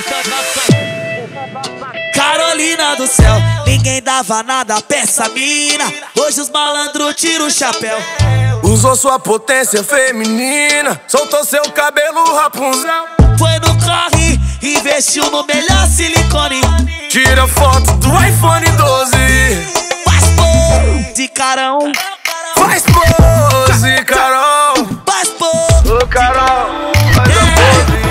Carolina do céu, ninguém dava nada pra essa mina. Hoje os malandros tiram o chapéu. Usou sua potência feminina, soltou seu cabelo Rapunzel. Foi no corre, investiu no melhor silicone. Tira foto do iPhone 12. Faz pose de carão. Faz pose, Carol. Faz pose. Ô, Carol, faz a pose.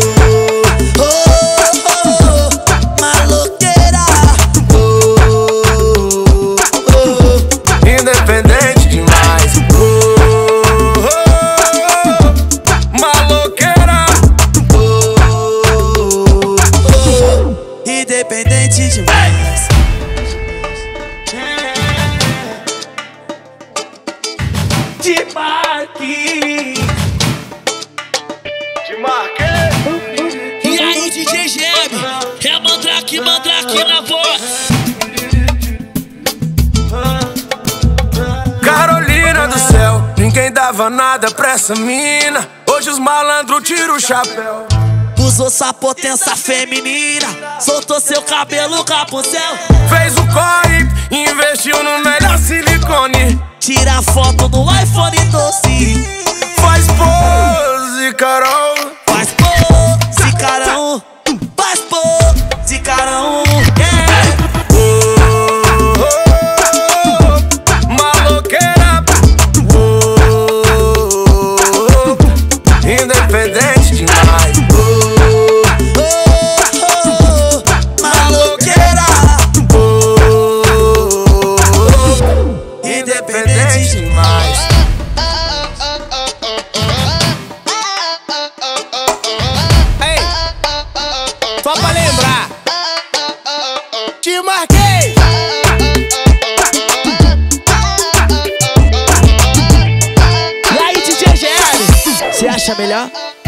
Maloqueira. Independente demais. Maloqueira. Independente demais. Te marquei. Te marquei. E aí, DJ GM? É Mandrake na voz. Carolina do céu, ninguém dava nada pra essa mina. Hoje os malandros tiram o chapéu. Usou sua potência feminina, soltou seu cabelo Rapunzel. Fez o corre, investiu no melhor silicone. Tira foto no iPhone 12. Faz pose, Carol. Faz pose, carão. Faz pose, carão. Maloqueira. Independente demais. Maloqueira. Independente demais. Ei, só pra lembrar, te marquei. E aí, DJ GL? Você acha melhor?